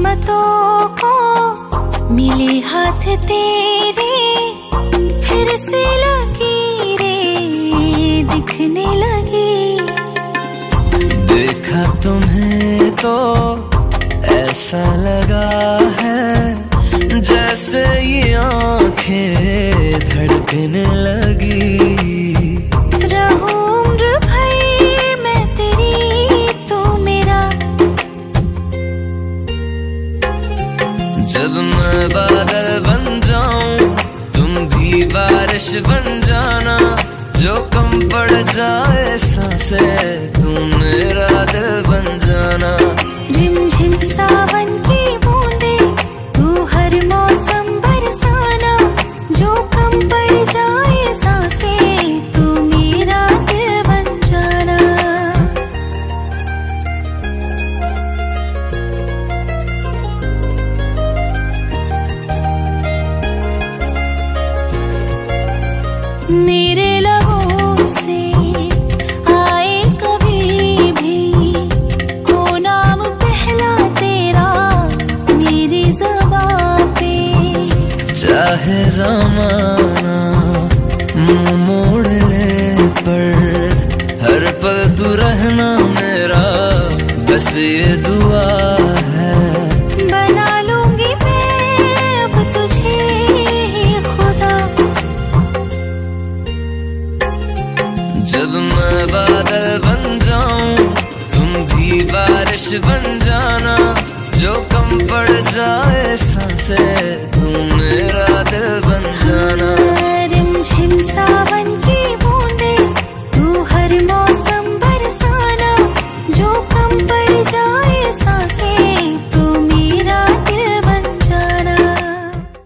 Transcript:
किस्मतों को मिले हाथ तेरे, फिर से लकीरें दिखने लगी। देखा तुम्हें तो ऐसा लगा है जैसे ये आंखें धड़कने लगी। रहूं उम्र भर मैं तेरी, तू मेरा। जब मैं बादल बन जाऊं तुम भी बारिश बन जाना, जो कम पड़ जाए सांसें तुम मेरा दिल बन जाना। रिमझिम सावन की बूंदे तू हर मौसम बरसाना, जो कम पड़ जाए सांसें तू मेरा दिल बन जाना। मेरे लबों से आए कभी भी हो नाम पहला तेरा मेरी ज़बां पे। चाहे ज़माना मुंह मोड़ ले पर हर पल तू रहना मेरा, बस ये दुआ है। बना लूंगी मैं अब तुझे ही खुदा। जब मैं बादल बन जाऊं तुम भी बारिश बन जाना, जो कम पड़ जाए सांसें तुम मेरा दिल बन जाना। रिमझिम सा